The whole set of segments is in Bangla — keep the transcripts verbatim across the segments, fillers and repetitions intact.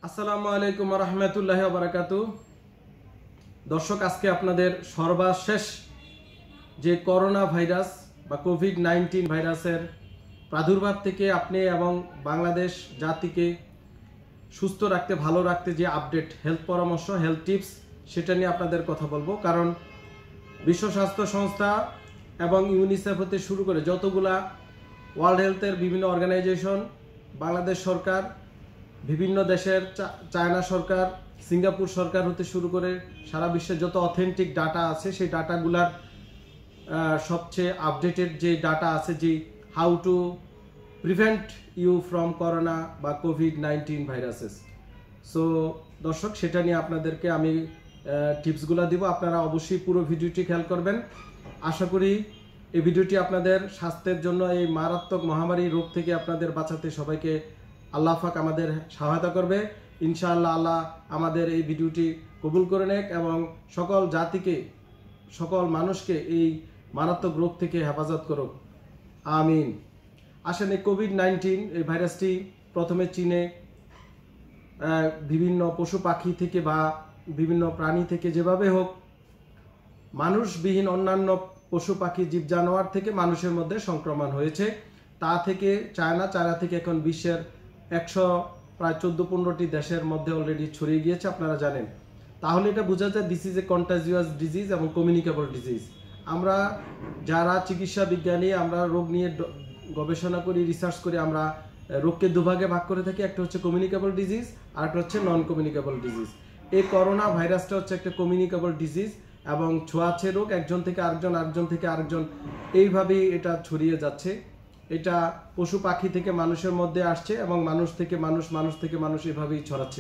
আসসালামু আলাইকুম ওয়া রাহমাতুল্লাহি ওয়া বারাকাতুহু। দর্শক, আজকে আপনাদের সর্বশেষ যে করোনা ভাইরাস বা কোভিড নাইনটিন ভাইরাসের প্রাদুর্ভাব থেকে আপনি এবং বাংলাদেশ জাতিকে সুস্থ রাখতে, ভালো রাখতে যে আপডেট, হেলথ পরামর্শ, হেলথ টিপস, সেটা নিয়ে আপনাদের কথা বলবো। কারণ বিশ্ব স্বাস্থ্য সংস্থা এবং ইউনিসেফ হতে শুরু করে যতগুলা ওয়ার্ল্ড হেলথের বিভিন্ন অর্গানাইজেশন, বাংলাদেশ সরকার, বিভিন্ন দেশের চায়না সরকার, সিঙ্গাপুর সরকার হতে শুরু করে সারা বিশ্বের যত অথেন্টিক ডাটা আছে, সেই ডাটাগুলার সবচেয়ে আপডেটেড যে ডাটা আছে, যে how to prevent you from corona বা কোভিড নাইনটিন ভাইরাসেস। সো দর্শক, সেটা নিয়ে আপনাদেরকে আমি টিপসগুলো দিব। আপনারা অবশ্যই পুরো ভিডিওটি খেয়াল করবেন। আশা করি এই ভিডিওটি আপনাদের স্বাস্থ্যের জন্য, এই মারাত্মক মহামারী রোগ থেকে আপনাদের বাঁচাতে সবাইকে আল্লাহ পাক আমাদের সহায়তা করবে। ইনশাআল্লাহ আল্লাহ আমাদের এই ভিডিওটি কবুল করে নেক এবং সকল জাতিকে, সকল মানুষকে এই মারাত্মক রোগ থেকে হেফাজত করুক, আমিন। আসেন, এই কোভিড নাইনটিন এই ভাইরাসটি প্রথমে চীনে বিভিন্ন পশু পাখি থেকে বা বিভিন্ন প্রাণী থেকে, যেভাবে হোক মানুষবিহীন অন্যান্য পশু পাখি, জীব জানোয়ার থেকে মানুষের মধ্যে সংক্রমণ হয়েছে। তা থেকে চায়না চায়না থেকে এখন বিশ্বের একশো প্রায় চোদ্দো পনেরোটি দেশের মধ্যে অলরেডি ছড়িয়ে গিয়েছে, আপনারা জানেন। তাহলে এটা বোঝা যায় this is a contagious disease এবং কমিউনিকেবল ডিজিজ। আমরা যারা চিকিৎসা বিজ্ঞানী, আমরা রোগ নিয়ে গবেষণা করি, রিসার্চ করি, আমরা রোগকে দুভাগে ভাগ করে থাকি। একটা হচ্ছে কমিউনিকেবল ডিজিজ আর একটা হচ্ছে নন কমিউনিকেবল ডিজিজ। এই করোনা ভাইরাসটা হচ্ছে একটা কমিউনিকেবল ডিজিজ এবং ছোঁয়াচে রোগ, একজন থেকে আরেকজন, আরেকজন থেকে আরেকজন, এইভাবেই এটা ছড়িয়ে যাচ্ছে। এটা পশু পাখি থেকে মানুষের মধ্যে আসছে এবং মানুষ থেকে মানুষ, মানুষ থেকে মানুষ, এভাবেই ছড়াচ্ছে।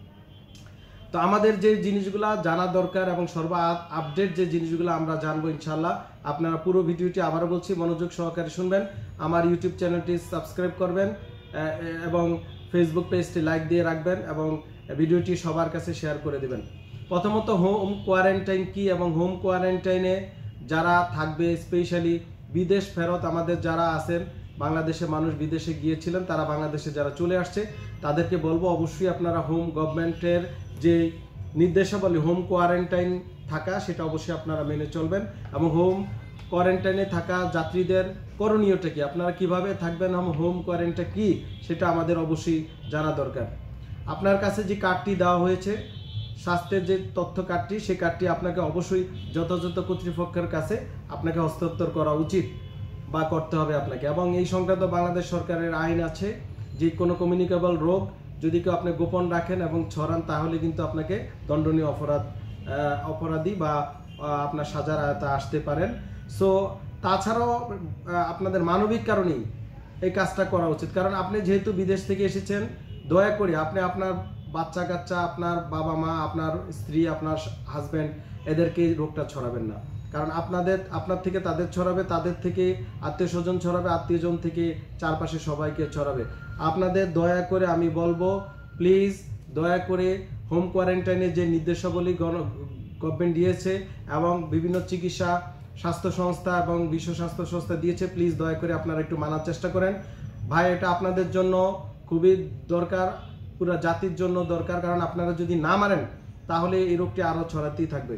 তো আমাদের যে জিনিসগুলা জানা দরকার এবং সর্ব আপডেট যে জিনিসগুলো আমরা জানবো ইনশাল্লাহ, আপনারা পুরো ভিডিওটি আবারও বলছি মনোযোগ সহকারে শুনবেন। আমার ইউটিউব চ্যানেলটি সাবস্ক্রাইব করবেন এবং ফেসবুক পেজটি লাইক দিয়ে রাখবেন এবং ভিডিওটি সবার কাছে শেয়ার করে দেবেন। প্রথমত হোম কোয়ারেন্টাইন কি এবং হোম কোয়ারেন্টাইনে যারা থাকবে, স্পেশালি বিদেশ ফেরত আমাদের যারা আছেন, বাংলাদেশে মানুষ বিদেশে গিয়েছিলেন, তারা বাংলাদেশে যারা চলে আসছে, তাদেরকে বলবো অবশ্যই আপনারা হোম গভর্নমেন্টের যে নির্দেশাবলী হোম কোয়ারেন্টাইন থাকা, সেটা অবশ্যই আপনারা মেনে চলবেন। এবং হোম কোয়ারেন্টাইনে থাকা যাত্রীদের করণীয়টা কি, আপনারা কিভাবে থাকবেন, হোম কোয়ারেন্টাইন কি, সেটা আমাদের অবশ্যই জানা দরকার। আপনার কাছে যে কার্ডটি দেওয়া হয়েছে, স্বাস্থ্যের যে তথ্য কার্ডটি, সেই কার্ডটি আপনাকে অবশ্যই যথাযথ কর্তৃপক্ষের কাছে আপনাকে হস্তান্তর করা উচিত বা করতে হবে আপনাকে। এবং এই সংক্রান্ত বাংলাদেশ সরকারের আইন আছে যে কোনো কমিউনিকেবল রোগ যদি কেউ আপনি গোপন রাখেন এবং ছড়ান, তাহলে কিন্তু আপনাকে দণ্ডনীয় অপরাধ অপরাধী বা আপনার সাজার আয়তা আসতে পারেন। সো তাছাড়াও আপনাদের মানবিক কারণেই এই কাজটা করা উচিত। কারণ আপনি যেহেতু বিদেশ থেকে এসেছেন, দয়া করে আপনি আপনার বাচ্চা কাচ্চা, আপনার বাবা মা, আপনার স্ত্রী, আপনার হাজব্যান্ড, এদেরকে রোগটা ছড়াবেন না। কারণ আপনাদের আপনার থেকে তাদের ছড়াবে, তাদের থেকে আত্মীয় স্বজন ছড়াবে, আত্মীয়জন থেকে চারপাশে সবাইকে ছড়াবে। আপনাদের দয়া করে আমি বলবো, প্লিজ দয়া করে হোম কোয়ারেন্টাইনের যে নির্দেশাবলী গভর্নমেন্ট দিয়েছে এবং বিভিন্ন চিকিৎসা স্বাস্থ্য সংস্থা এবং বিশ্ব স্বাস্থ্য সংস্থা দিয়েছে, প্লিজ দয়া করে আপনারা একটু মানার চেষ্টা করেন। ভাই, এটা আপনাদের জন্য খুবই দরকার, পুরো জাতির জন্য দরকার। কারণ আপনারা যদি না মানেন, তাহলে এই রোগটি আরও ছড়াতেই থাকবে।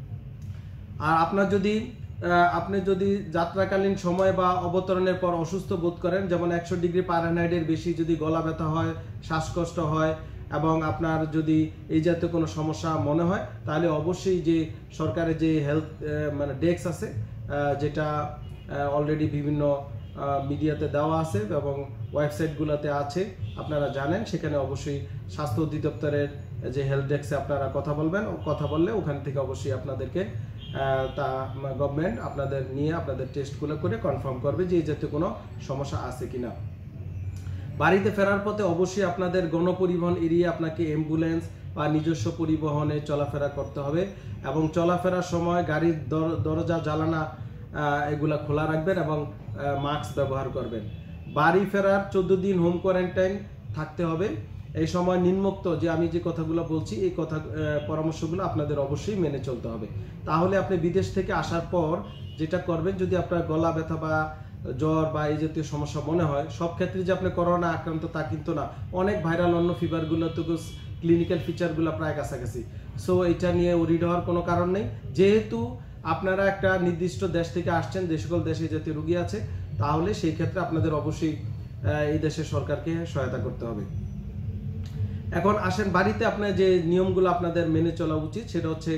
আর আপনার যদি আপনি যদি যাত্রাকালীন সময় বা অবতরণের পর অসুস্থ বোধ করেন, যেমন একশো ডিগ্রি ফারেনহাইটের বেশি যদি গলা ব্যথা হয়, শ্বাসকষ্ট হয় এবং আপনার যদি এই জাতীয় কোনো সমস্যা মনে হয়, তাহলে অবশ্যই যে সরকারের যে হেলথ মানে ডেস্ক আছে, যেটা অলরেডি বিভিন্ন মিডিয়াতে দেওয়া আছে এবং ওয়েবসাইটগুলোতে আছে, আপনারা জানেন, সেখানে অবশ্যই স্বাস্থ্য অধিদপ্তরের যে হেলথ ডেস্কে আপনারা কথা বলবেন। কথা বললে ওখান থেকে অবশ্যই আপনাদেরকে তা গভর্নমেন্ট আপনাদের নিয়ে আপনাদের টেস্টগুলো করে কনফার্ম করবে যে এই জাতীয় কোনো সমস্যা আছে কিনা। বাড়িতে ফেরার পথে অবশ্যই আপনাদের গণপরিবহন এড়িয়ে আপনাকে অ্যাম্বুলেন্স বা নিজস্ব পরিবহনে চলাফেরা করতে হবে এবং চলাফেরার সময় গাড়ির দরজা জানালা এগুলা খোলা রাখবেন এবং মাস্ক ব্যবহার করবেন। বাড়ি ফেরার চোদ্দ দিন হোম কোয়ারেন্টাইন থাকতে হবে। এই সময় নিম্নোক্ত যে আমি যে কথাগুলো বলছি, এই কথা পরামর্শগুলো আপনাদের অবশ্যই মেনে চলতে হবে। তাহলে আপনি বিদেশ থেকে আসার পর যেটা করবেন, যদি আপনার গলা ব্যথা বা জ্বর বা এই জাতীয় সমস্যা মনে হয়, সব ক্ষেত্রে যে আপনি করোনা আক্রান্ত তা কিন্তু না। অনেক ভাইরাল অন্য ফিভারগুলো তো ক্লিনিক্যাল ফিচারগুলো প্রায় কাছাকাছি। সো এটা নিয়ে ওরিড হওয়ার কোনো কারণ নেই। যেহেতু আপনারা একটা নির্দিষ্ট দেশ থেকে আসছেন, যে সকল দেশে এই জাতীয় রোগী আছে, তাহলে সেই ক্ষেত্রে আপনাদের অবশ্যই এই দেশের সরকারকে সহায়তা করতে হবে। এখন আসেন বাড়িতে আপনার যে নিয়মগুলো আপনাদের মেনে চলা উচিত, সেটা হচ্ছে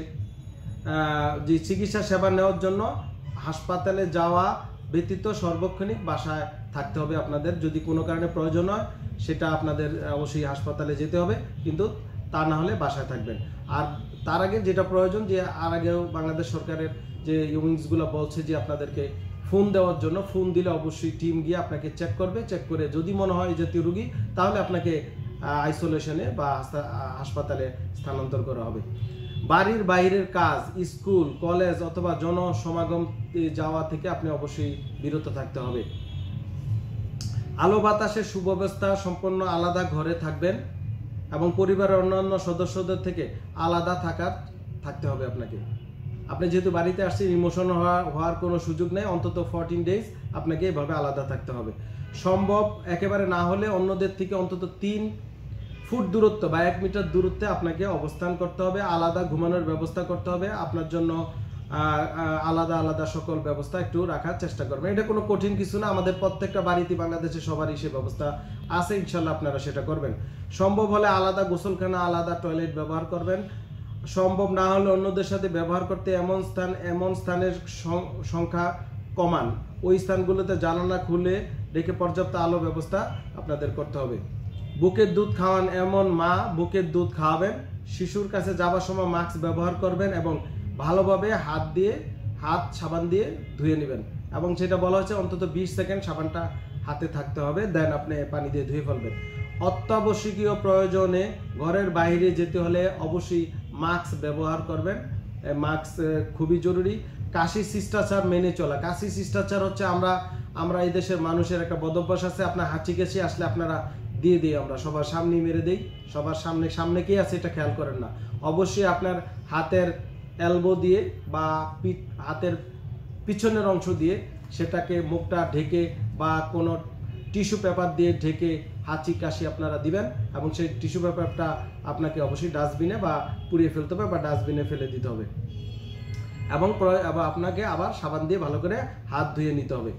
যে চিকিৎসা সেবা নেওয়ার জন্য হাসপাতালে যাওয়া ব্যতীত সর্বক্ষণিক বাসায় থাকতে হবে আপনাদের। যদি কোনো কারণে প্রয়োজন হয় সেটা আপনাদের অবশ্যই হাসপাতালে যেতে হবে, কিন্তু তা না হলে বাসায় থাকবেন। আর তার আগে যেটা প্রয়োজন, যে আর আগেও বাংলাদেশ সরকারের যে ইউনিটসগুলো বলছে যে আপনাদেরকে ফোন দেওয়ার জন্য, ফোন দিলে অবশ্যই টিম গিয়ে আপনাকে চেক করবে। চেক করে যদি মনে হয় জাতীয় রোগী, তাহলে আপনাকে আইসোলেশনে বা হাসপাতালে স্থানান্তর করা হবে। বাড়ির বাইরের কাজ, স্কুল, কলেজ অথবা জনসমাগম যাওয়া থেকে আপনি অবশ্যই বিরত থাকতে হবে। আলো বাতাসের সুব্যবস্থা সম্পন্ন আলাদা ঘরে থাকবেন এবং পরিবারের অন্যান্য সদস্যদের থেকে আলাদা থাকার থাকতে হবে আপনাকে। আপনি যেহেতু বাড়িতে আসছেন, ইমোশন হওয়ার কোনো সুযোগ নেই। অন্তত ফোরটিন ডেজ আপনাকে এভাবে আলাদা থাকতে হবে। সম্ভব একেবারে না হলে অন্যদের থেকে অন্তত তিন ফুট দূরত্ব বা এক মিটার দূরত্বে আপনাকে অবস্থান করতে হবে। আলাদা ঘুমানোর ব্যবস্থা করতে হবে। আপনার জন্য আলাদা আলাদা সকল ব্যবস্থা একটু রাখার চেষ্টা করবেন। এটা কোনো কঠিন কিছু না, আমাদের প্রত্যেকটা বাড়িতে বাংলাদেশে সবারই সে ব্যবস্থা আছে, ইনশাল্লাহ আপনারা সেটা করবেন। সম্ভব হলে আলাদা গোসলখানা, আলাদা টয়লেট ব্যবহার করবেন। সম্ভব না হলে অন্যদের সাথে ব্যবহার করতে এমন স্থান এমন স্থানের সংখ্যা কমান। ওই স্থানগুলোতে জানালা খুলে রেখে পর্যাপ্ত আলো ব্যবস্থা আপনাদের করতে হবে। বুকের দুধ খাওয়ান এমন মা বুকের দুধ খাওয়াবেন। শিশুর কাছে যাবার সময় মাস্ক ব্যবহার করবেন এবং ভালোভাবে হাত দিয়ে হাত সাবান দিয়ে ধুয়ে নেবেন। এবং সেটা বলা হচ্ছে অন্তত বিশ সেকেন্ড সাবানটা হাতে থাকতে হবে, দেন আপনি পানি দিয়ে ধুয়ে ফেলবেন। অত্যাবশ্যকীয় প্রয়োজনে ঘরের বাইরে যেতে হলে অবশ্যই মাস্ক ব্যবহার করবেন। মাস্ক খুবই জরুরি। কাশি শিষ্টাচার মেনে চলা। কাশি শিষ্টাচার হচ্ছে আমরা আমরা এই দেশের মানুষের একটা বদভ্যাস আছে, আপনার হাঁচি কাশি আসলে আপনারা দিয়ে দিই, আমরা সবার সামনে মেরে দিই। সবার সামনে সামনে কে আছে এটা খেয়াল করেন না। অবশ্যই আপনার হাতের এলবো দিয়ে বা পিঠ হাতের পিছনের অংশ দিয়ে সেটাকে মুখটা ঢেকে বা কোনো টিস্যু পেপার দিয়ে ঢেকে হাঁচি কাশি আপনারা দিবেন এবং সেই টিস্যু পেপারটা আপনাকে অবশ্যই ডাস্টবিনে বা পুড়িয়ে ফেলতে হবে বা ডাস্টবিনে ফেলে দিতে হবে এবং আপনাকে আবার সাবান দিয়ে ভালো করে হাত ধুয়ে নিতে হবে।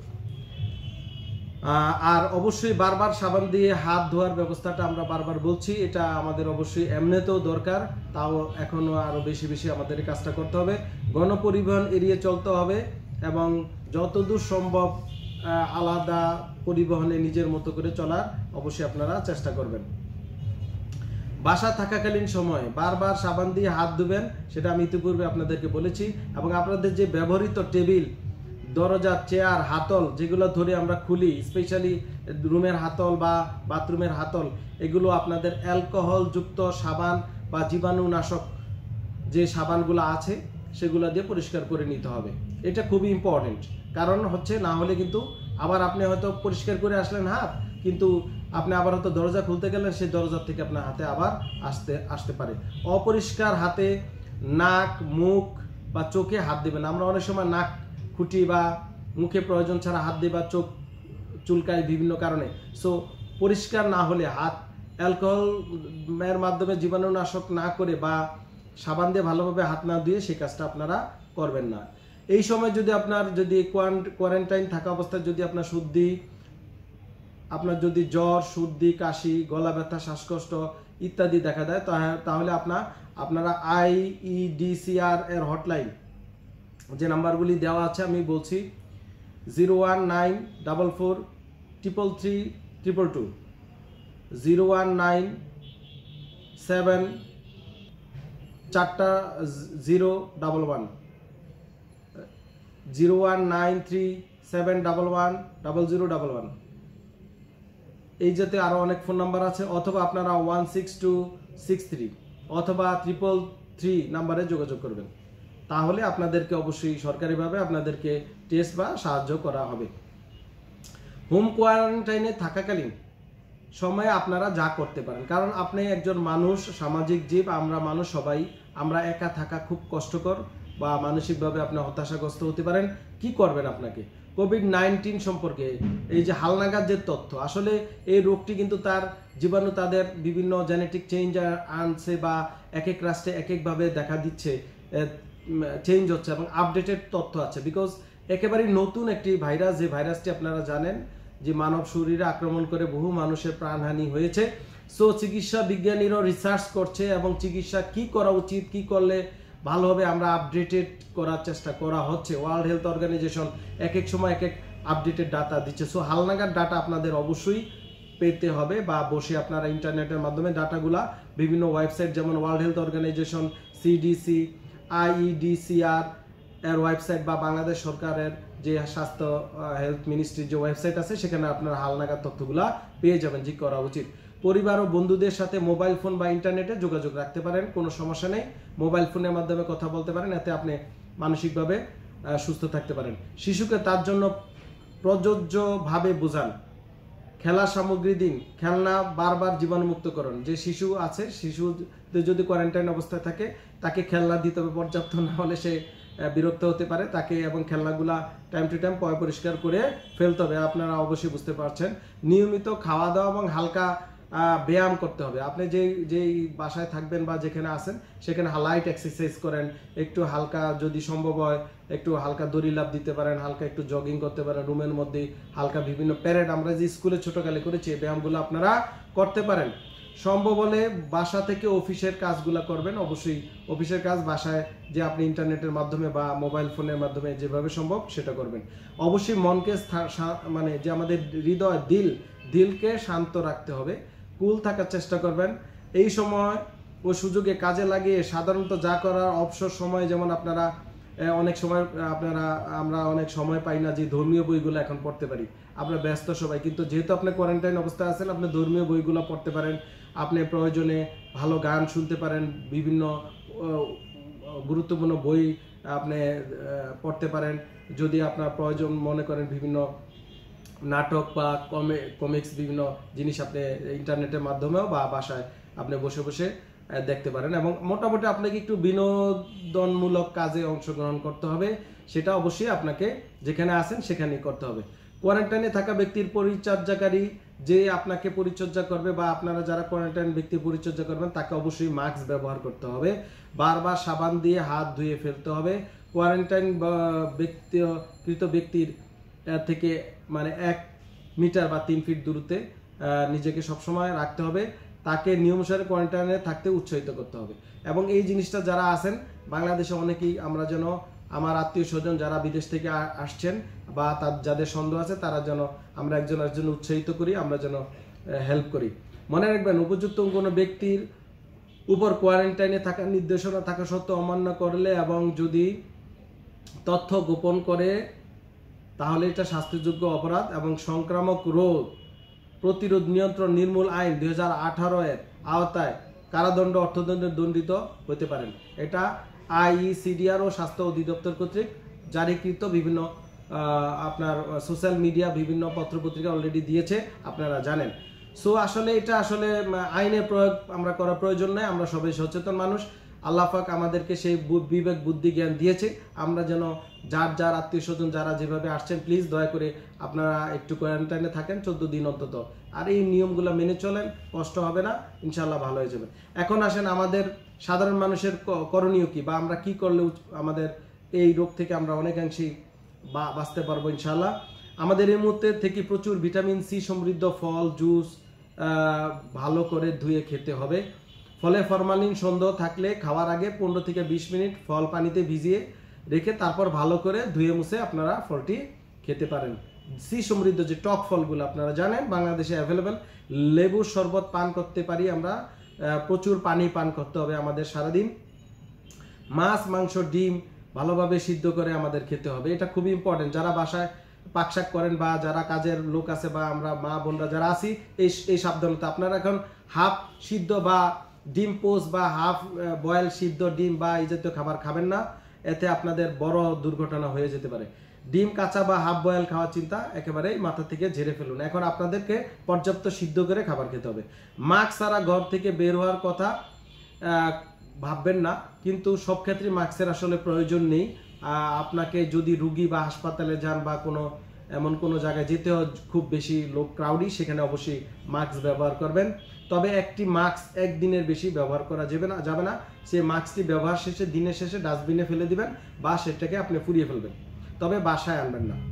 আর অবশ্যই বারবার সাবান দিয়ে হাত ধোয়ার ব্যবস্থাটা আমরা বারবার বলছি, এটা আমাদের অবশ্যই এমনিতেও দরকার, তাও এখনো আরো বেশি বেশি আমাদের কাজটা করতে হবে। গণপরিবহন এড়িয়ে চলতে হবে এবং যতদূর সম্ভব আলাদা পরিবহনে নিজের মতো করে চলার অবশ্যই আপনারা চেষ্টা করবেন। বাসা থাকাকালীন সময় বারবার সাবান দিয়ে হাত ধুবেন, সেটা আমি ইতিপূর্বে আপনাদেরকে বলেছি। এবং আপনাদের যে ব্যবহৃত টেবিল, দরজা, চেয়ার, হাতল যেগুলো ধরে আমরা খুলি, স্পেশালি রুমের হাতল বা বাথরুমের হাতল, এগুলো আপনাদের অ্যালকোহলযুক্ত সাবান বা জীবাণুনাশক যে সাবানগুলো আছে সেগুলো দিয়ে পরিষ্কার করে নিতে হবে। এটা খুবই ইম্পর্টেন্ট, কারণ হচ্ছে না হলে কিন্তু আবার আপনি হয়তো পরিষ্কার করে আসলেন হাত, কিন্তু আপনি আবার হয়তো দরজা খুলতে গেলেন, সেই দরজার থেকে আপনার হাতে আবার আসতে আসতে পারে। অপরিষ্কার হাতে নাক, মুখ বা চোখে হাত দেবেন। আমরা অনেক সময় নাক খুঁটি বা মুখে প্রয়োজন ছাড়া হাত দিই বা চোখ চুলকায় বিভিন্ন কারণে। সো পরিষ্কার না হলে হাত অ্যালকোহলের মাধ্যমে জীবাণুনাশক না করে বা সাবান দিয়ে ভালোভাবে হাত না ধুয়ে সেই কাজটা আপনারা করবেন না। এই সময় যদি আপনার যদি কোয়ারেন্টাইন থাকা অবস্থায় যদি আপনার সর্দি, আপনার যদি জ্বর, সর্দি, কাশি, গলা ব্যথা, শ্বাসকষ্ট ইত্যাদি দেখা দেয়, তাহলে আপনার আপনারা আইইডিসিআর এর হটলাইন যে নাম্বারগুলি দেওয়া আছে আমি বলছি, zero one nine double four triple three triple two, zero one nine seven চারটা zero double one, zero one nine three seven double one double zero double one, এই যাতে আরও অনেক ফোন নাম্বার আছে। অথবা আপনারা one six two six three অথবা ট্রিপল থ্রি নাম্বারে যোগাযোগ করবেন, তাহলে আপনাদেরকে অবশ্যই সরকারিভাবে আপনাদেরকে টেস্ট বা সাহায্য করা হবে। হোম কোয়ারেন্টাইনে থাকাকালীন সময়ে আপনারা যা করতে পারেন, কারণ আপনি একজন মানুষ, সামাজিক জীব, আমরা মানুষ সবাই, আমরা একা থাকা খুব কষ্টকর বা মানসিকভাবে আপনি হতাশাগ্রস্ত হতে পারেন। কি করবেন? আপনাকে কোভিড নাইন্টিন সম্পর্কে এই যে হালনাগাদ যে তথ্য, আসলে এই রোগটি কিন্তু তার জীবাণু তাদের বিভিন্ন জেনেটিক চেঞ্জ আনছে বা এক এক রাষ্ট্রে এক একভাবে দেখা দিচ্ছে, চেঞ্জ হচ্ছে এবং আপডেটেড তথ্য আছে। বিকজ একেবারে নতুন একটি ভাইরাস, যে ভাইরাসটি আপনারা জানেন যে মানব শরীরে আক্রমণ করে বহু মানুষের প্রাণহানি হয়েছে। সো চিকিৎসা বিজ্ঞানীরাও রিসার্চ করছে এবং চিকিৎসা কি করা উচিত, কি করলে ভালো হবে আমরা আপডেটেড করার চেষ্টা করা হচ্ছে। ওয়ার্ল্ড হেলথ অর্গানাইজেশন এক এক সময় এক এক আপডেটেড ডাটা দিচ্ছে। সো হালনাগাদ ডাটা আপনাদের অবশ্যই পেতে হবে বা বসে আপনারা ইন্টারনেটের মাধ্যমে ডাটাগুলা বিভিন্ন ওয়েবসাইট যেমন world health organisation, CDC, IEDCR এর ওয়েবসাইট বা বাংলাদেশ সরকারের যে স্বাস্থ্য হেলথ মিনিস্ট্রির যে ওয়েবসাইট আছে সেখানে আপনারা হালনাগাদ তথ্যগুলা পেয়ে যাবেন যে করা উচিত। পরিবার ও বন্ধুদের সাথে মোবাইল ফোন বা ইন্টারনেটে যোগাযোগ রাখতে পারেন, কোনো সমস্যা নেই। মোবাইল ফোনের মাধ্যমে কথা বলতে পারেন, এতে আপনি মানসিকভাবে সুস্থ থাকতে পারেন। শিশুকে তার জন্য প্রযোজ্যভাবে বোঝান। খেলা সামগ্রী দিন, খেলনা বারবার জীবাণুমুক্তকরণ। যে শিশু আছে, শিশুদের যদি কোয়ারেন্টাইন অবস্থায় থাকে তাকে খেলনা দিতে হবে পর্যাপ্ত, না হলে সে বিরক্ত হতে পারে তাকে, এবং খেলনাগুলা টাইম টু টাইম পয় পরিষ্কার করে ফেলতে হবে। আপনারা অবশ্যই বুঝতে পারছেন। নিয়মিত খাওয়া দাওয়া এবং হালকা ব্যায়াম করতে হবে। আপনি যেই যেই বাসায় থাকবেন বা যেখানে আছেন সেখানে লাইট এক্সারসাইজ করেন, একটু হালকা যদি সম্ভব হয় একটু হালকা দড়ি লাফ দিতে পারেন, হালকা একটু জগিং করতে পারেন, রুমের মধ্যে হালকা বিভিন্ন প্যারেড আমরা যে স্কুলে ছোটকালে করেছি এই ব্যায়ামগুলো আপনারা করতে পারেন। সম্ভব হলে বাসা থেকে অফিসের কাজগুলো করবেন। অবশ্যই অফিসের কাজ বাসায় যে আপনি ইন্টারনেটের মাধ্যমে বা মোবাইল ফোনের মাধ্যমে যেভাবে সম্ভব সেটা করবেন। অবশ্যই মনকে মানে যে আমাদের হৃদয় দিল দিলকে শান্ত রাখতে হবে, কুল থাকার চেষ্টা করবেন। এই সময় ও সুযোগে কাজে লাগিয়ে সাধারণত যা করার অবসর সময়, যেমন আপনারা অনেক সময় আপনারা আমরা অনেক সময় পাই না যে ধর্মীয় বইগুলো এখন পড়তে পারি, আমরা ব্যস্ত সবাই, কিন্তু যেহেতু আপনি কোয়ারেন্টাইন অবস্থায় আছেন আপনি ধর্মীয় বইগুলো পড়তে পারেন। আপনি প্রয়োজনে ভালো গান শুনতে পারেন, বিভিন্ন গুরুত্বপূর্ণ বই আপনি পড়তে পারেন। যদি আপনার প্রয়োজন মনে করেন বিভিন্ন নাটক বা কমে কমিক্স বিভিন্ন জিনিস আপনি ইন্টারনেটের মাধ্যমেও বা বাসায় আপনি বসে বসে দেখতে পারেন। এবং মোটামুটি আপনাকে একটু বিনোদনমূলক কাজে অংশগ্রহণ করতে হবে, সেটা অবশ্যই আপনাকে যেখানে আছেন সেখানেই করতে হবে। কোয়ারেন্টাইনে থাকা ব্যক্তির পরিচর্যাকারী যে আপনাকে পরিচর্যা করবে বা আপনারা যারা কোয়ারেন্টাইন ব্যক্তি পরিচর্যা করবেন তাকে অবশ্যই মাস্ক ব্যবহার করতে হবে, বারবার সাবান দিয়ে হাত ধুয়ে ফেলতে হবে। কোয়ারেন্টাইন ব্যক্তিকৃত ব্যক্তির থেকে মানে এক মিটার বা তিন ফিট দূরত্বে নিজেকে সবসময় রাখতে হবে। তাকে নিয়মানুসারে কোয়ারেন্টাইনে থাকতে উৎসাহিত করতে হবে। এবং এই জিনিসটা যারা আছেন বাংলাদেশে অনেকেই, আমরা যেন আমার আত্মীয় স্বজন যারা বিদেশ থেকে আসছেন বা তার যাদের সন্দেহ আছে তারা যেন আমরা একজন একজন উৎসাহিত করি, আমরা যেন হেল্প করি। মনে রাখবেন, উপযুক্ত কোনো ব্যক্তির উপর কোয়ারেন্টাইনে থাকার নির্দেশনা থাকা সত্ত্বেও অমান্য করলে এবং যদি তথ্য গোপন করে তাহলে এটা শাস্তিযোগ্য অপরাধ এবং সংক্রামক রোগ প্রতিরোধ নিয়ন্ত্রণ নির্মূল আইন দুই হাজার আঠারো এর আওতায় কারাদণ্ড অর্থদণ্ডে দণ্ডিত হতে পারেন। এটা আইইসিডিআর ও স্বাস্থ্য অধিদপ্তর কর্তৃক জারিকৃত বিভিন্ন আপনার সোশ্যাল মিডিয়া বিভিন্ন পত্রপত্রিকা অলরেডি দিয়েছে, আপনারা জানেন। সো আসলে এটা আসলে আইনের প্রয়োগ আমরা করার প্রয়োজন নয়, আমরা সবাই সচেতন মানুষ। আল্লাহ পাক আমাদেরকে সেই বিবেক বুদ্ধি জ্ঞান দিয়েছে, আমরা যেন যার যার আত্মীয় স্বজন যারা যেভাবে আসছেন প্লিজ দয়া করে আপনারা একটু কোয়ারেন্টাইনে থাকেন চোদ্দ দিন অন্তত, আর এই নিয়মগুলো মেনে চলেন, কষ্ট হবে না, ইনশাল্লাহ ভালো হয়ে যাবে। এখন আসেন আমাদের সাধারণ মানুষের করণীয় কি বা আমরা কি করলে আমাদের এই রোগ থেকে আমরা অনেকাংশেই বাঁচতে পারবো ইনশাল্লাহ। আমাদের এই মুহূর্তে থেকে প্রচুর ভিটামিন সি সমৃদ্ধ ফল জুস ভালো করে ধুয়ে খেতে হবে। ফলে ফরমালিন সন্দেহ থাকলে খাওয়ার আগে পনেরো থেকে বিশ মিনিট ফল পানিতে ভিজিয়ে রেখে তারপর ভালো করে ধুয়ে মুছে আপনারা ফলটি খেতে পারেন। সি সমৃদ্ধ যে টক ফলগুলো আপনারা জানেন বাংলাদেশে অ্যাভেলেবেল। লেবুর শরবত পান করতে পারি আমরা, প্রচুর পানি পান করতে হবে আমাদের সারাদিন। মাছ মাংস ডিম ভালোভাবে সিদ্ধ করে আমাদের খেতে হবে, এটা খুবই ইম্পর্টেন্ট। যারা বাসায় পাকশাক করেন বা যারা কাজের লোক আছে বা আমরা মা বোনরা যারা আছি এই এই সাবধানতা। আপনারা এখন হাফ সিদ্ধ বা ডিম পোস্ট বা হাফ বয়েল সিদ্ধ ডিম বা এই জাতীয় খাবার খাবেন না, এতে আপনাদের বড় দুর্ঘটনা হয়ে যেতে পারে। ডিম কাঁচা বা হাফ বয়েল খাওয়ার চিন্তা একেবারেই মাথা থেকে ঝেড়ে ফেলুন। এখন আপনাদেরকে পর্যাপ্ত সিদ্ধ করে খাবার খেতে হবে। মাস্ক ছাড়া ঘর থেকে বের হওয়ার কথা ভাববেন না, কিন্তু সব ক্ষেত্রে মাস্কের আসলে প্রয়োজন নেই। আপনাকে যদি রুগী বা হাসপাতালে যান বা কোনো এমন কোনো জায়গায় যেতে হয় খুব বেশি লোক ক্রাউডি, সেখানে অবশ্যই মাস্ক ব্যবহার করবেন। তবে একটি মাস্ক একদিনের বেশি ব্যবহার করা যাবে না যাবে না সেই মাস্কটি ব্যবহার শেষে দিনের শেষে ডাস্টবিনে ফেলে দিবেন বা সেটাকে আপনি ফুরিয়ে ফেলবেন, তবে বাসায় আনবেন না।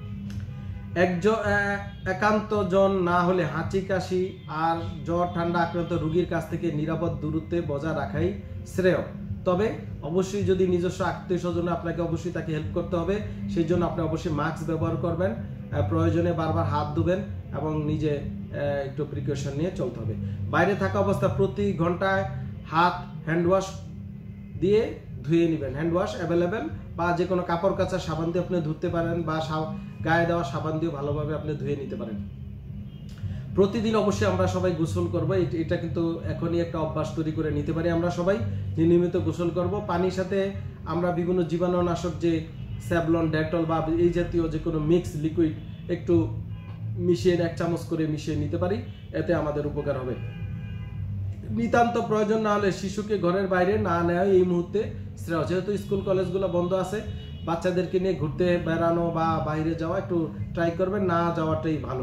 একজন একান্ত জন না হলে হাঁচি কাশি আর জ্বর ঠান্ডা আক্রান্ত রোগীর কাছ থেকে নিরাপদ দূরত্বে বজায় রাখাই শ্রেয়। তবে অবশ্যই যদি নিজস্ব আত্মীয় স্বজন আপনাকে অবশ্যই তাকে হেল্প করতে হবে, সেই জন্য আপনি অবশ্যই মাস্ক ব্যবহার করবেন, প্রয়োজনে বারবার হাত ধুবেন এবং নিজে একটু প্রিকশন নিয়ে চলতে হবে। বাইরে থাকা অবস্থা প্রতি ঘন্টায় হাত হ্যান্ড ওয়াশ দিয়ে ধুয়ে নেবেন। হ্যান্ড ওয়াশ অ্যাভেলেবেল বা যে কোনো কাপড় কাচা সাবান দিয়ে আপনি ধুতে পারেন বা গায়ে দেওয়া সাবান দিয়ে ভালোভাবে আপনি ধুয়ে নিতে পারেন। প্রতিদিন অবশ্যই আমরা সবাই গোসল করব, এটা কিন্তু এখনই একটা অভ্যাস তৈরি করে নিতে পারি আমরা সবাই, নিয়মিত গোসল করব। পানির সাথে আমরা বিভিন্ন জীবাণুনাশক যে স্যাভলন, ডেটল বা এই জাতীয় যে কোনো মিক্স লিকুইড একটু মিশিয়ে এক চামচ করে মিশিয়ে নিতে পারি, এতে আমাদের উপকার হবে। নিতান্ত প্রয়োজন না হলে শিশুকে ঘরের বাইরে না নেওয়া এই মুহূর্তে শ্রেয়। যেহেতু স্কুল কলেজগুলো বন্ধ আছে, বাচ্চাদেরকে নিয়ে ঘুরতে বেড়ানো বা বাইরে যাওয়া একটু ট্রাই করবেন, না যাওয়াটাই ভালো।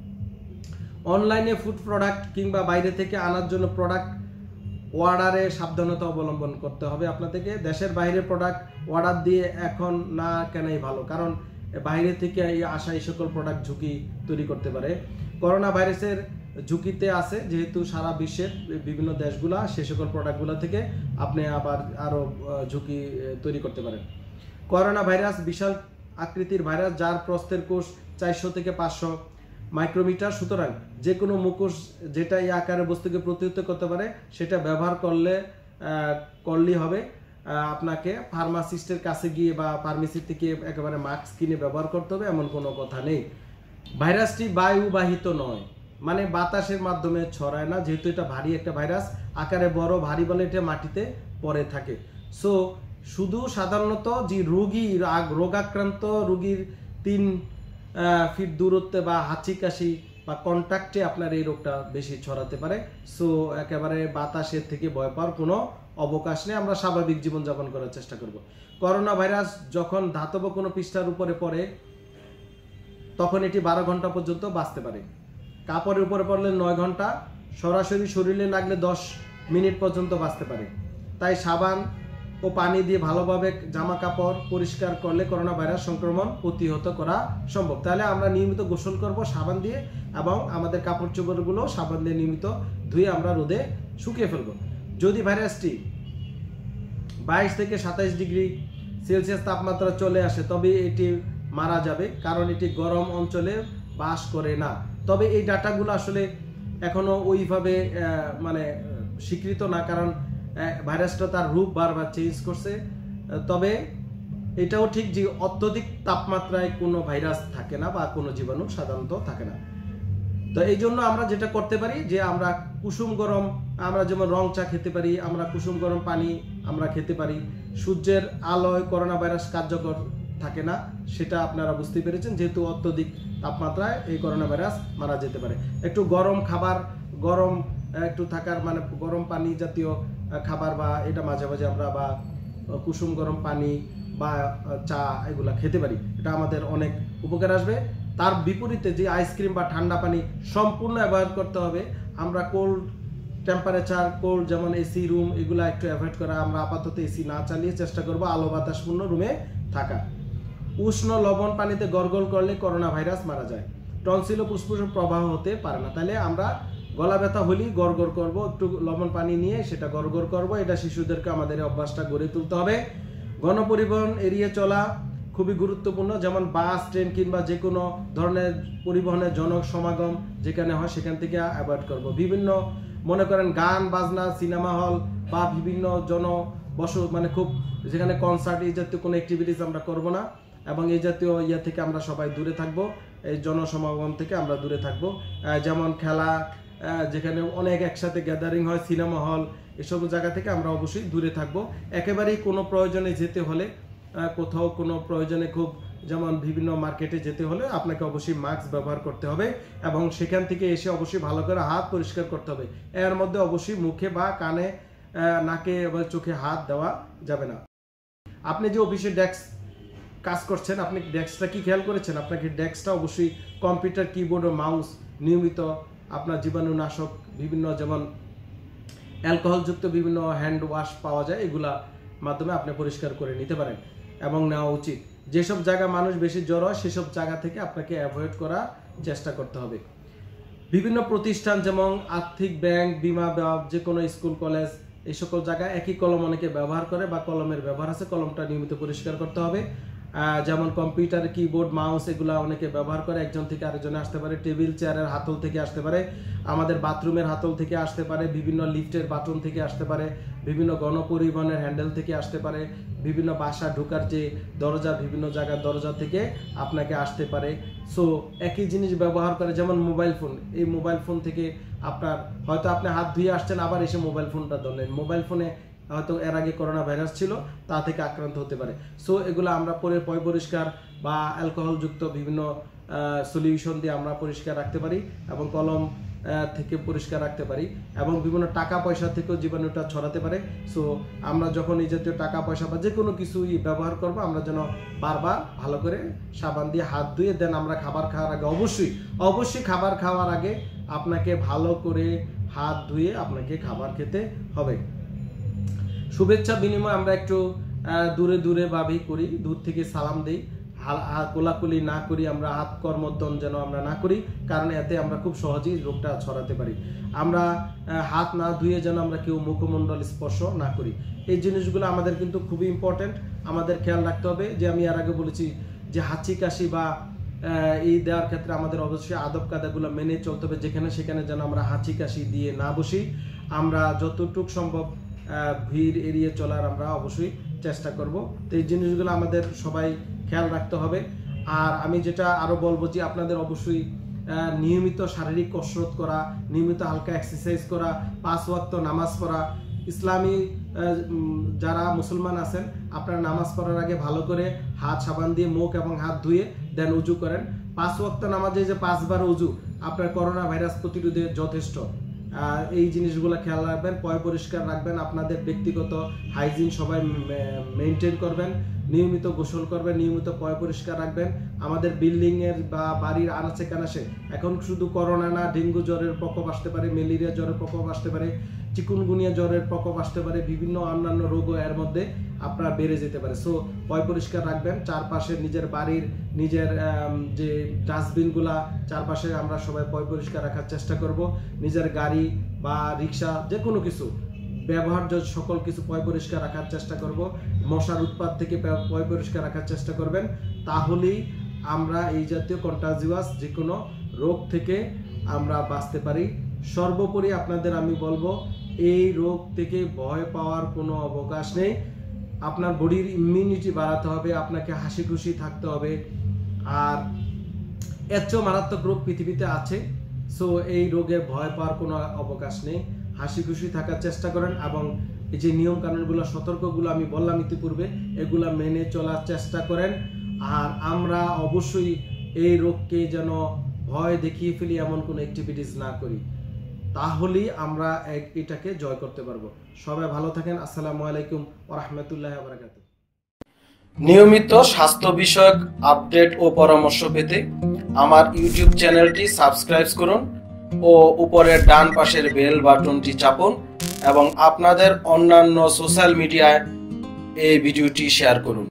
অনলাইনে ফুড প্রোডাক্ট কিংবা বাইরে থেকে আনার জন্য প্রোডাক্ট অর্ডারে সাবধানতা অবলম্বন করতে হবে আপনাদেরকে। দেশের বাইরে প্রোডাক্ট অর্ডার দিয়ে এখন না কেনাই ভালো, কারণ বাইরে থেকে আসা এই সকল প্রোডাক্ট ঝুঁকি তৈরি করতে পারে। করোনা ভাইরাসের ঝুঁকিতে আছে যেহেতু সারা বিশ্বের বিভিন্ন দেশগুলা, সে সকল প্রোডাক্টগুলো থেকে আপনি আবার আরও ঝুঁকি তৈরি করতে পারেন। করোনা ভাইরাস বিশাল আকৃতির ভাইরাস, যার প্রস্থের কোষ চারশো থেকে পাঁচশো মাইক্রোমিটার। সুতরাং যে কোনো মুখোশ যেটা এই আকারে বস্তুকে প্রতিহত করতে পারে সেটা ব্যবহার করলে করলেই হবে। আপনাকে ফার্মাসিস্টের কাছে গিয়ে বা ফার্মেসি থেকে একেবারে মাস্ক কিনে ব্যবহার করতে হবে এমন কোনো কথা নেই। ভাইরাসটি বায়ুবাহিত নয়, মানে বাতাসের মাধ্যমে ছড়ায় না, যেহেতু এটা ভারী একটা ভাইরাস, আকারে বড়, ভারী বলে এটা মাটিতে পড়ে থাকে। সো শুধু সাধারণত যে রোগী রোগাক্রান্ত রোগীর তিন ফিট দূরত্বে বা হাঁচি কাশি বা কন্ট্যাক্টে আপনার এই রোগটা বেশি ছড়াতে পারে। সো একেবারে বাতাসের থেকে ভয় পাওয়ার কোনো অবকাশ নেই, আমরা স্বাভাবিক জীবনযাপন করার চেষ্টা করব। করোনা ভাইরাস যখন ধাতব কোনো পৃষ্ঠার উপরে পড়ে তখন এটি বারো ঘন্টা পর্যন্ত বাঁচতে পারে। কাপড়ের উপরে পড়লে নয় ঘন্টা, সরাসরি শরীরে লাগলে দশ মিনিট পর্যন্ত বাঁচতে পারে। তাই সাবান ও পানি দিয়ে ভালোভাবে জামা কাপড় পরিষ্কার করলে করোনা ভাইরাস সংক্রমণ প্রতিহত করা সম্ভব। তাহলে আমরা নিয়মিত গোসল করব সাবান দিয়ে এবং আমাদের কাপড় চোপড়গুলো সাবান দিয়ে নিয়মিত ধুয়ে আমরা রোদে শুকিয়ে ফেলব। যদি ভাইরাসটি বাইশ থেকে সাতাইশ ডিগ্রি সেলসিয়াস তাপমাত্রা চলে আসে তবে এটি মারা যাবে, কারণ এটি গরম অঞ্চলে বাস করে না। তবে এই ডাটাগুলো আসলে এখনো ওইভাবে মানে স্বীকৃত না, কারণ ভাইরাসটা তার রূপ বারবার চেঞ্জ করছে। তবে এটাও ঠিক যে অত্যধিক তাপমাত্রায় কোনো ভাইরাস থাকে না বা কোনো জীবাণু সাধারণত থাকে না। তো এই জন্য আমরা যেটা করতে পারি যে আমরা কুসুম গরম, আমরা যেমন রং চা খেতে পারি, আমরা কুসুম গরম পানি আমরা খেতে পারি। সূর্যের আলোয় করোনা ভাইরাস কার্যকর থাকে না, সেটা আপনারা বুঝতে পেরেছেন, যেহেতু অত্যধিক তাপমাত্রায় এই করোনা ভাইরাস মারা যেতে পারে। একটু গরম খাবার, গরম একটু থাকার মানে গরম পানি জাতীয় খাবার বা এটা মাঝে মাঝে আমরা বা কুসুম গরম পানি বা চা এগুলা খেতে পারি, এটা আমাদের অনেক উপকার আসবে। তার বিপরীতে যে আইসক্রিম বা ঠান্ডা পানি সম্পূর্ণ অ্যাভয়েড করতে হবে। আমরা কোল্ড টেম্পারেচার, কোল্ড যেমন এসি রুম এগুলা একটু অ্যাভয়েড করা, আমরা আপাতত এসি না চালিয়ে চেষ্টা করব আলো বাতাসপূর্ণ রুমে থাকা। উষ্ণ লবণ পানিতে গরগল করলে করোনা ভাইরাস মারা যায়। টনসিল ও ফুসফুসের প্রবাহ হতে পারে না। তাহলে আমরা গলা ব্যথা হলেই গড়গড় করব, একটু লবণ পানি নিয়ে সেটা গড়গড় করব। এটা শিশুদেরকে আমাদের অভ্যাসটা গড়ে তুলতে হবে। গণপরিবহন এড়িয়ে চলা খুবই গুরুত্বপূর্ণ, যেমন বাস, ট্রেন কিংবা যে কোনো ধরনের পরিবহনের জনক সমাগম যেখানে হয় সেখান থেকে অ্যাভয়েড করব। বিভিন্ন মনে করেন গান বাজনা, সিনেমা হল বা বিভিন্ন জনবস মানে খুব যেখানে কনসার্ট এই জাতীয় কোনো অ্যাক্টিভিটিস আমরা করব না, এবং এই জাতীয় ইয়া থেকে আমরা সবাই দূরে থাকব। এই জনসমাগম থেকে আমরা দূরে থাকব। যেমন খেলা, যেখানে অনেক একসাথে গ্যাদারিং হয়, সিনেমা হল, এসব জায়গা থেকে আমরা অবশ্যই দূরে থাকব। একেবারেই কোনো প্রয়োজনে যেতে হলে, কোথাও কোনো প্রয়োজনে খুব যেমন বিভিন্ন মার্কেটে যেতে হলে আপনাকে অবশ্যই মাস্ক ব্যবহার করতে হবে এবং সেখান থেকে এসে অবশ্যই ভালো করে হাত পরিষ্কার করতে হবে। এর মধ্যে অবশ্যই মুখে বা কানে, নাকে বা চোখে হাত দেওয়া যাবে না। আপনি যে অফিসে ডেস্ক কাজ করছেন, আপনি ডেস্কটা কি খেয়াল করেছেন? আপনাকে ডেস্কটা অবশ্যই কম্পিউটার, কিবোর্ড ও মাউস নিয়মিত আপনার জীবাণুনাশক বিভিন্ন যেমন অ্যালকোহলযুক্ত বিভিন্ন হ্যান্ড ওয়াশ পাওয়া যায়, এগুলা মাধ্যমে আপনি পরিষ্কার করে নিতে পারেন এবং নেওয়া উচিত। যেসব জায়গা মানুষ বেশি জড়ো হয় সেসব জায়গা থেকে আপনাকে অ্যাভয়েড করার চেষ্টা করতে হবে। বিভিন্ন প্রতিষ্ঠান যেমন আর্থিক ব্যাংক, বিমা বা যে কোনো স্কুল কলেজ, এই সকল জায়গায় একই কলম অনেকে ব্যবহার করে বা কলমের ব্যবহার আছে, কলমটা নিয়মিত পরিষ্কার করতে হবে। যেমন কম্পিউটার, কিবোর্ড, মাউস এগুলা অনেকে ব্যবহার করে, একজন থেকে আরেকজনে আসতে পারে, টেবিল চেয়ারের হাতল থেকে আসতে পারে, আমাদের বাথরুমের হাতল থেকে আসতে পারে, বিভিন্ন লিফটের বাটন থেকে আসতে পারে, বিভিন্ন গণপরিবহনের হ্যান্ডেল থেকে আসতে পারে, বিভিন্ন বাসা ঢোকার যে দরজা, বিভিন্ন জায়গার দরজা থেকে আপনাকে আসতে পারে। সো একই জিনিস ব্যবহার করে, যেমন মোবাইল ফোন, এই মোবাইল ফোন থেকে আপনার হয়তো আপনি হাত ধুয়ে আসছেন, আবার এসে মোবাইল ফোনটা ধরলেন, মোবাইল ফোনে হয়তো এর আগে করোনা ভাইরাস ছিল, তা থেকে আক্রান্ত হতে পারে। সো এগুলো আমরা পরে পয় পরিষ্কার বা অ্যালকোহলযুক্ত বিভিন্ন সলিউশন দিয়ে আমরা পরিষ্কার রাখতে পারি এবং কলম থেকে পরিষ্কার রাখতে পারি এবং বিভিন্ন টাকা পয়সা থেকেও জীবাণুটা ছড়াতে পারে। সো আমরা যখন এই জাতীয় টাকা পয়সা বা যে কোনো কিছুই ব্যবহার করব, আমরা যেন বারবার ভালো করে সাবান দিয়ে হাত ধুয়ে দেন আমরা খাবার খাওয়ার আগে অবশ্যই অবশ্যই খাবার খাওয়ার আগে আপনাকে ভালো করে হাত ধুয়ে আপনাকে খাবার খেতে হবে। শুভেচ্ছা বিনিময় আমরা একটু দূরে দূরে ভাবেই করি, দূর থেকে সালাম দিই, কোলাকুলি না করি, আমরা হাত কর্মদ্দন যেন আমরা না করি, কারণ এতে আমরা খুব সহজেই রোগটা ছড়াতে পারি। আমরা হাত না ধুয়ে যেন আমরা কেউ মুখমণ্ডল স্পর্শ না করি। এই জিনিসগুলো আমাদের কিন্তু খুবই ইম্পর্টেন্ট, আমাদের খেয়াল রাখতে হবে। যে আমি আর আগে বলেছি যে হাঁচি কাশি বা এই দেওয়ার ক্ষেত্রে আমাদের অবশ্যই আদব কায়দাগুলো মেনে চলতে হবে, যেখানে সেখানে যেন আমরা হাঁচি কাশি দিয়ে না বসি। আমরা যতটুকু সম্ভব ভিড় এড়িয়ে চলার আমরা অবশ্যই চেষ্টা করব। তো এই জিনিসগুলো আমাদের সবাই খেয়াল রাখতে হবে। আর আমি যেটা আরো বলবো যে আপনাদের অবশ্যই নিয়মিত শারীরিক কসরত করা, নিয়মিত হালকা এক্সারসাইজ করা, পাঁচ ওয়াক্ত নামাজ পড়া। ইসলামী যারা মুসলমান আছেন, আপনারা নামাজ পড়ার আগে ভালো করে হাত সাবান দিয়ে মুখ এবং হাত ধুয়ে দেন উজু করেন। পাঁচ ওয়াক্ত নামাজে যে পাঁচবার উজু আপনার করোনা ভাইরাস প্রতিরোধে যথেষ্ট। এই জিনিসগুলো খেয়াল রাখবেন, পয় পরিষ্কার রাখবেন, আপনাদের ব্যক্তিগত হাইজিন সবাই মেনটেন করবেন, নিয়মিত গোসল করবেন, নিয়মিত পয় পরিষ্কার রাখবেন। আমাদের বিল্ডিং এর বা বাড়ির আনাচে কানাচে এখন শুধু করোনা না, ডেঙ্গু জ্বরের প্রকোপ আসতে পারে, ম্যালেরিয়া জ্বরের প্রকোপ আসতে পারে, চিকুনগুনিয়া জ্বরের প্রকোপ আসতে পারে, বিভিন্ন অন্যান্য রোগও এর মধ্যে আপনার বেড়ে যেতে পারে। সো পয় পরিষ্কার রাখবেন, চারপাশে নিজের বাড়ির নিজের যে ডাস্টবিনগুলা চারপাশে আমরা সবাই পয় পরিষ্কার রাখার চেষ্টা করব। নিজের গাড়ি বা রিক্সা যে কোনো কিছু ব্যবহার্য সকল কিছু পয় পরিষ্কার রাখার চেষ্টা করব। মশার উৎপাত থেকে পয় পরিষ্কার রাখার চেষ্টা করবেন, তাহলেই আমরা এই জাতীয় কন্টাজিয়াস যে কোনো রোগ থেকে আমরা বাঁচতে পারি। সর্বোপরি আপনাদের আমি বলবো, এই রোগ থেকে ভয় পাওয়ার কোনো অবকাশ নেই। আপনার বডির ইমিউনিটি বাড়াতে হবে, আপনাকে হাসি খুশি থাকতে হবে। আর এর চেয়েও মারাত্মক রোগ পৃথিবীতে আছে। সো এই রোগে ভয় পাওয়ার কোনো অবকাশ নেই, হাসি খুশি থাকার চেষ্টা করেন এবং এই যে নিয়ম কানুনগুলো, সতর্কগুলো আমি বললাম ইতিপূর্বে, এগুলা মেনে চলার চেষ্টা করেন। আর আমরা অবশ্যই এই রোগকে যেন ভয় দেখিয়ে ফেলি এমন কোনো অ্যাক্টিভিটিস না করি, তাহলেই আমরা এটাকে জয় করতে পারবো। সবাই ভালো থাকেন। আসসালামু আলাইকুম ওয়া রাহমাতুল্লাহি ওয়া বারাকাতুহু। নিয়মিত স্বাস্থ্য বিষয়ক আপডেট ও পরামর্শ পেতে আমার ইউটিউব চ্যানেলটি সাবস্ক্রাইব করুন ও উপরের ডান পাশের বেল বাটনটি চাপুন এবং আপনাদের অন্যান্য সোশ্যাল মিডিয়ায় এই ভিডিওটি শেয়ার করুন।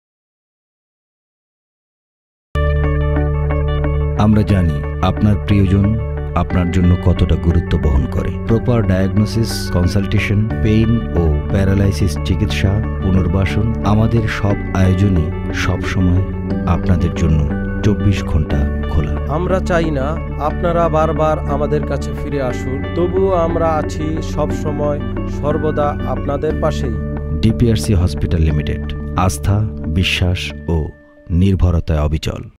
আমরা জানি আপনার প্রিয়জন আপনার জন্য কতটা গুরুত্ব বহন করে। প্রপার ডায়াগনোসিস, কনসালটেশন, পেইন ও প্যারালাইসিস চিকিৎসা, পুনর্বাসন, আমাদের সব আয়োজনই সবসময় আপনাদের জন্য চব্বিশ ঘন্টা খোলা। আমরা চাই না আপনারা বারবার আমাদের কাছে ফিরে আসুন, তবুও আমরা আছি সব সময় সর্বদা আপনাদের পাশেই। ডিপিআরসি হসপিটাল লিমিটেড, আস্থা, বিশ্বাস ও নির্ভরতায় অবিচল।